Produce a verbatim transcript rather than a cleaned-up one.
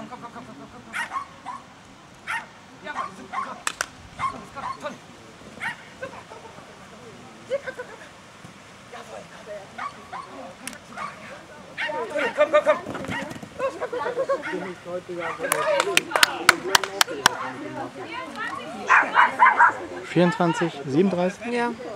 komm, komm, komm, komm, komm, komm, komm. Ja, Mann, super, komm. Komm, komm, Toni. Super, komm, komm, komm, komm. Hier, komm, komm, komm. Jawohl, komm. Komm, komm, komm. Los, komm, komm, komm, komm. vierundzwanzig, siebenunddreißig? Ja.